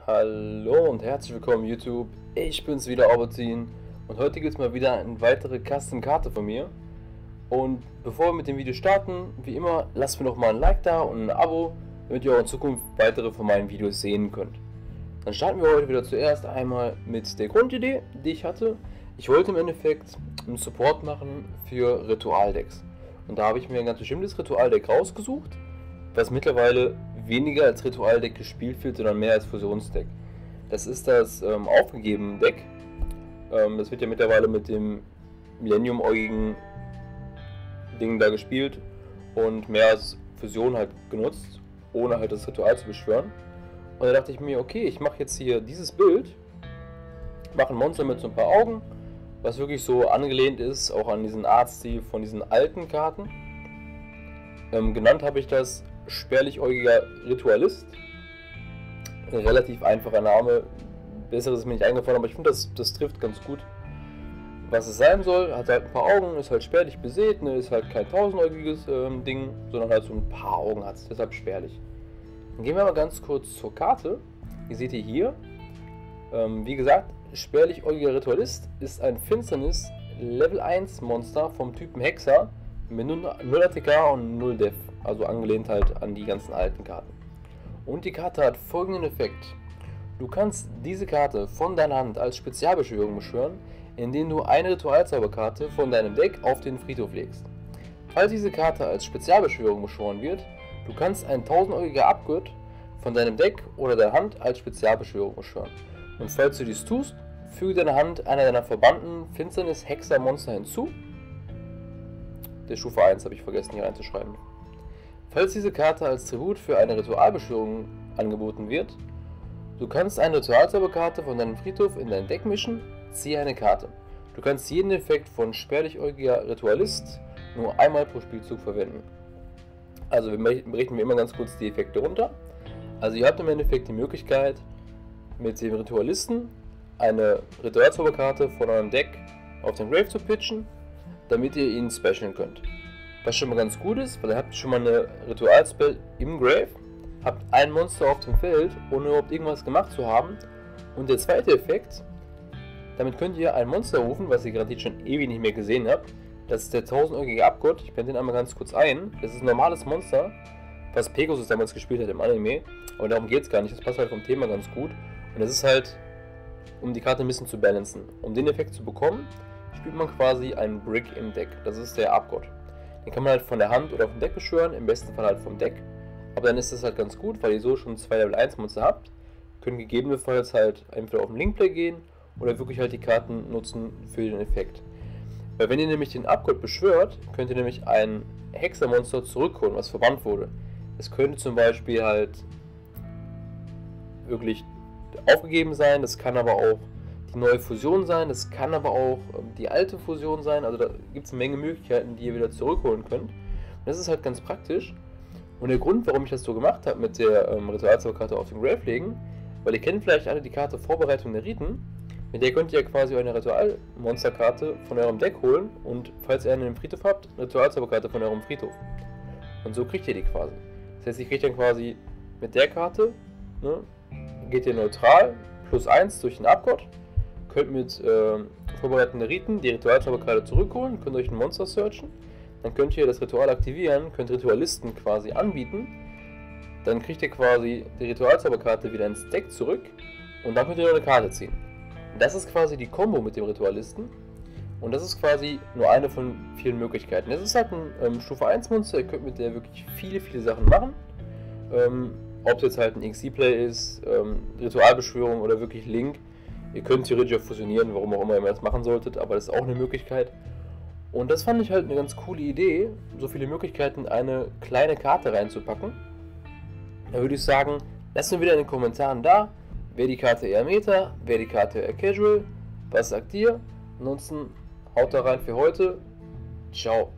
Hallo und herzlich willkommen YouTube, ich bin's wieder Albertin und heute gibt es mal wieder eine weitere Custom-Karte von mir. Und bevor wir mit dem Video starten, wie immer, lasst mir noch mal ein Like da und ein Abo, damit ihr auch in Zukunft weitere von meinen Videos sehen könnt. Dann starten wir heute wieder zuerst einmal mit der Grundidee, die ich hatte. Ich wollte im Endeffekt einen Support machen für Ritualdecks. Und da habe ich mir ein ganz bestimmtes Ritualdeck rausgesucht, was mittlerweile weniger als Ritualdeck gespielt wird, sondern mehr als Fusionsdeck. Das ist das aufgegeben Deck. Das wird ja mittlerweile mit dem Millennium-äugigen Ding da gespielt und mehr als Fusion halt genutzt, ohne halt das Ritual zu beschwören. Und da dachte ich mir, okay, ich mache jetzt hier dieses Bild, mache ein Monster mit so ein paar Augen, was wirklich so angelehnt ist, auch an diesen Artstil von diesen alten Karten. Genannt habe ich das Spärlichäugiger Ritualist. Ein relativ einfacher Name, besseres ist mir nicht eingefallen, aber ich finde, das trifft ganz gut, was es sein soll. Hat halt ein paar Augen, ist halt spärlich besät, ne? Ist halt kein tausendäugiges Ding, sondern halt so ein paar Augen hat es, deshalb spärlich. Dann gehen wir mal ganz kurz zur Karte. Ihr seht ihr hier, wie gesagt, Spärlichäugiger Ritualist ist ein Finsternis Level 1 Monster vom Typen Hexer mit 0 ATK und 0 Def, also angelehnt halt an die ganzen alten Karten. Und die Karte hat folgenden Effekt. Du kannst diese Karte von deiner Hand als Spezialbeschwörung beschwören, indem du eine Ritualzauberkarte von deinem Deck auf den Friedhof legst. Falls diese Karte als Spezialbeschwörung beschworen wird, du kannst ein 1000-äugiger Abgott von deinem Deck oder der Hand als Spezialbeschwörung beschwören. Und falls du dies tust, füge deiner Hand einer deiner verbannten Finsternis-Hexer-Monster hinzu. Der Stufe 1 habe ich vergessen hier reinzuschreiben. Falls diese Karte als Tribut für eine Ritualbeschwörung angeboten wird, du kannst eine Ritualzauberkarte von deinem Friedhof in dein Deck mischen, ziehe eine Karte. Du kannst jeden Effekt von Spärlichäugiger Ritualist nur einmal pro Spielzug verwenden. Also wir berechnen immer ganz kurz die Effekte runter. Also ihr habt im Endeffekt die Möglichkeit, mit dem Ritualisten eine Ritualzauberkarte von eurem Deck auf den Grave zu pitchen, damit ihr ihn specialen könnt. Was schon mal ganz gut ist, weil ihr habt schon mal eine Ritualspell im Grave, habt ein Monster auf dem Feld, ohne überhaupt irgendwas gemacht zu haben. Und der zweite Effekt, damit könnt ihr ein Monster rufen, was ihr gerade schon ewig nicht mehr gesehen habt. Das ist der 1000-äugige Abgott. Ich blende den einmal ganz kurz ein. Das ist ein normales Monster, was Pegasus damals gespielt hat im Anime. Aber darum geht es gar nicht, das passt halt vom Thema ganz gut. Und das ist halt, um die Karte ein bisschen zu balancen. Um den Effekt zu bekommen, spielt man quasi einen Brick im Deck. Das ist der Abgott. Den kann man halt von der Hand oder vom Deck beschwören, im besten Fall halt vom Deck. Aber dann ist das halt ganz gut, weil ihr so schon 2 Level 1 Monster habt. Können gegebenenfalls halt entweder auf den Linkplay gehen oder wirklich halt die Karten nutzen für den Effekt. Weil wenn ihr nämlich den Abgott beschwört, könnt ihr nämlich ein Hexermonster zurückholen, was verbannt wurde. Es könnte zum Beispiel halt wirklich aufgegeben sein, das kann aber auch die neue Fusion sein, das kann aber auch die alte Fusion sein, also da gibt es eine Menge Möglichkeiten, die ihr wieder zurückholen könnt. Und das ist halt ganz praktisch. Und der Grund, warum ich das so gemacht habe mit der Ritualzauberkarte auf den Grave legen, weil ihr kennt vielleicht alle die Karte Vorbereitung der Riten, mit der könnt ihr quasi eine Ritualmonsterkarte von eurem Deck holen und falls ihr eine im Friedhof habt, eine Ritualzauberkarte von eurem Friedhof. Und so kriegt ihr die quasi. Das heißt, ihr kriegt dann quasi mit der Karte, ne, geht ihr neutral, +1 durch den Abgott, könnt mit vorbereitenden Riten die Ritualzauberkarte zurückholen, könnt euch ein Monster searchen, dann könnt ihr das Ritual aktivieren, könnt Ritualisten quasi anbieten, dann kriegt ihr quasi die Ritualzauberkarte wieder ins Deck zurück und dann könnt ihr noch eine Karte ziehen. Und das ist quasi die Combo mit dem Ritualisten und das ist quasi nur eine von vielen Möglichkeiten. Das ist halt ein Stufe 1 Monster, ihr könnt mit der wirklich viele Sachen machen. Ob es jetzt halt ein XC-Play ist, Ritualbeschwörung oder wirklich Link. Ihr könnt theoretisch auch fusionieren, warum auch immer ihr das machen solltet, aber das ist auch eine Möglichkeit. Und das fand ich halt eine ganz coole Idee, so viele Möglichkeiten in eine kleine Karte reinzupacken. Da würde ich sagen, lasst mir wieder in den Kommentaren da, wäre die Karte eher Meta, wäre die Karte eher Casual, was sagt ihr? Ansonsten haut da rein für heute, ciao.